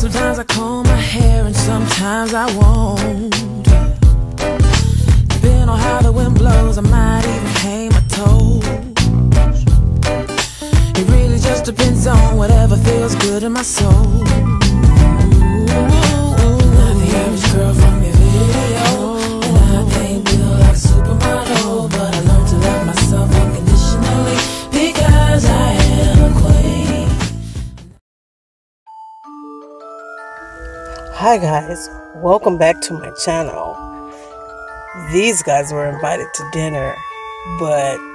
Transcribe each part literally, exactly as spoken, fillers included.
Sometimes I comb my hair and sometimes I won't. Depending on how the wind blows, I might even hang my toes. It really just depends on whatever feels good in my soul. Not the average girl from your video, and I ain't built like a supermodel, but I learned to love myself unconditionally because I am a queen. Hi guys, welcome back to my channel. These guys were invited to dinner, but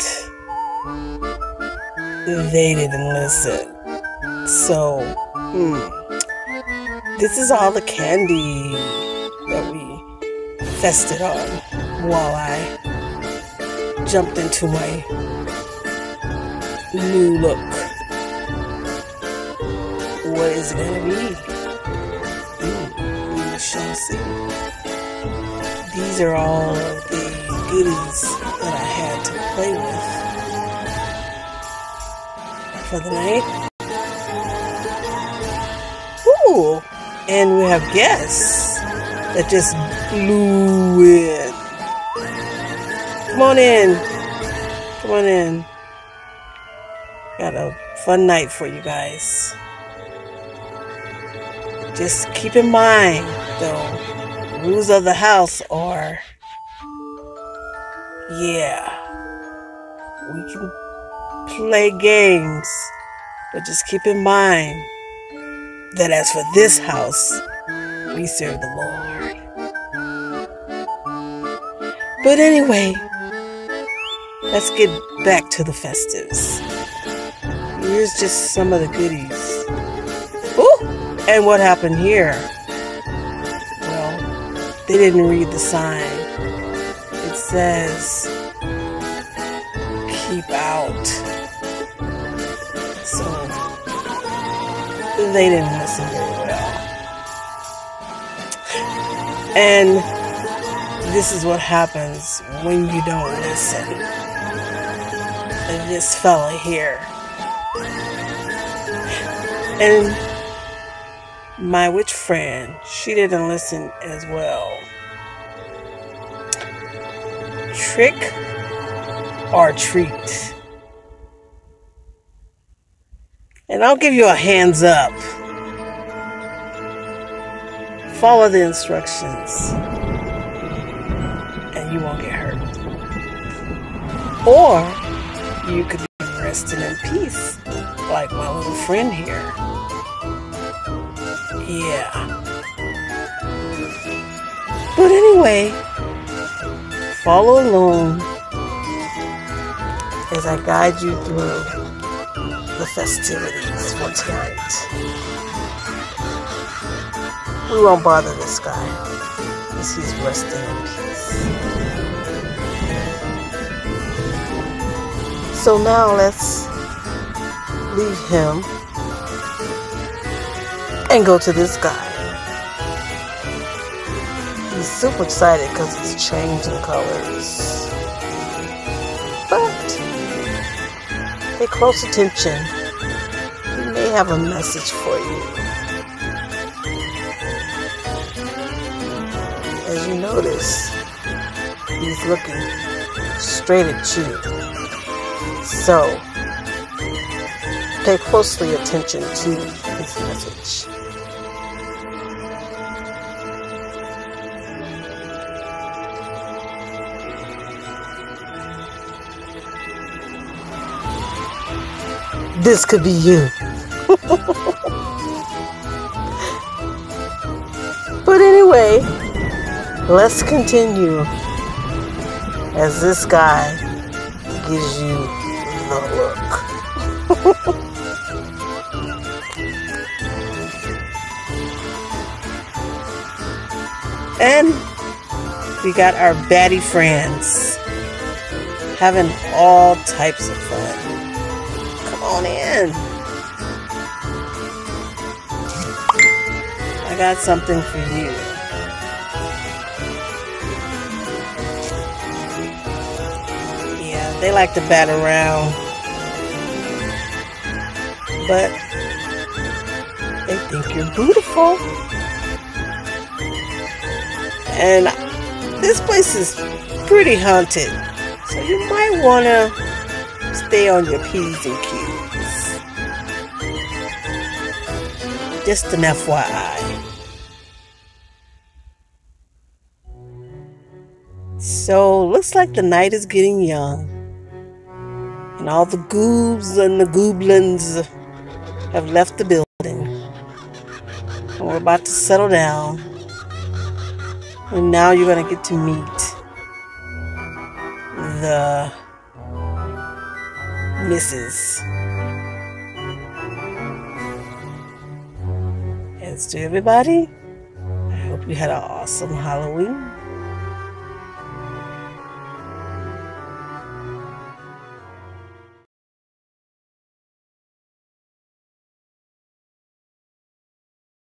they didn't listen. So, hmm, this is all the candy that we fested on while I jumped into my new look. What is it gonna be? We shall see. These are all of the goodies that I had to play with for the night. Ooh, and we have guests that just blew in. Come on in. Come on in. Got a fun night for you guys. Just keep in mind, though, rules of the house are, yeah, we can play games, but just keep in mind that as for this house, we serve the Lord. But anyway, let's get back to the festives. Here's just some of the goodies. Ooh, and what happened here? Well, they didn't read the sign. It says, keep out. So, they didn't listen very well. And this is what happens when you don't listen. And this fella here. And my witch friend, she didn't listen as well. Trick or treat. And I'll give you a hands up. Follow the instructions and you won't get hurt. Or you could be resting in peace like my little friend here. Yeah. But anyway, follow along as I guide you through the festivities for tonight. We won't bother this guy because he's resting in peace. So now let's leave him and go to this guy. He's super excited because it's changing colors. But pay close attention. He may have a message for you. As you notice, he's looking straight at you. So, pay closely attention to his message. This could be you. But anyway, let's continue as this guy gives you the look. And we got our baddie friends having all types of fun. Come on in. I got something for you. Yeah, they like to bat around. But They think you're beautiful. And this place is pretty haunted, so you might want to stay on your P's and Q's. Just an F Y I. So, looks like the night is getting young. And all the goobs and the goblins have left the building. And we're about to settle down. And now you're going to get to meet the missus. As to everybody, I hope you had an awesome Halloween.